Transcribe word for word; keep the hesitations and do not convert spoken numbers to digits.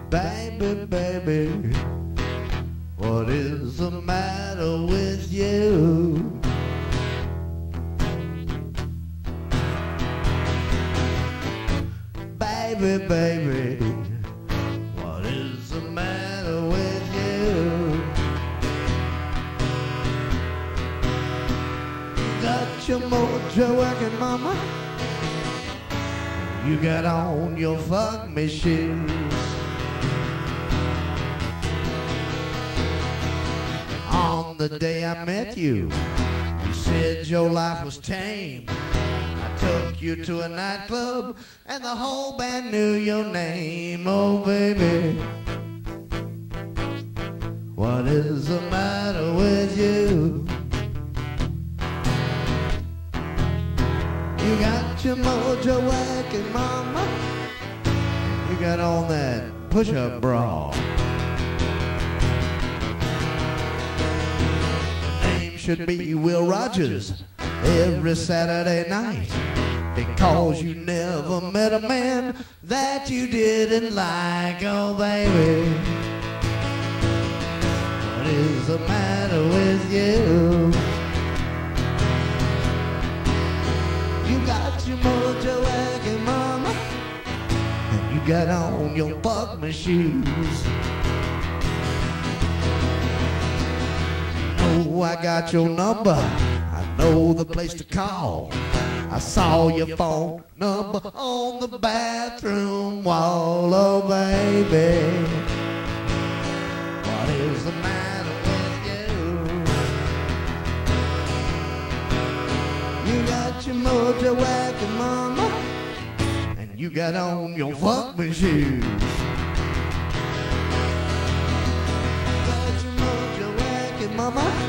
Baby, baby, what is the matter with you? Baby, baby, what is the matter with you? You got your mojo working, mama. You got on your fuck me shoes. On the day I met you, you said your life was tame. I took you to a nightclub and the whole band knew your name. Oh baby, what is the matter with you? You got your mojo working, mama. You got on that push-up bra. Name should be Will Rogers every Saturday night, because you never met a man that you didn't like. Oh baby, what is the matter with you? You got your mojo working, mama, and you got on your fuck me shoes. Oh, I got your number, I know the place to call. I saw your phone number on the bathroom wall. Oh baby, what is the matter with you? You got your mojo working, mama, and you got on your fuck me shoes. Got your mojo working, mama.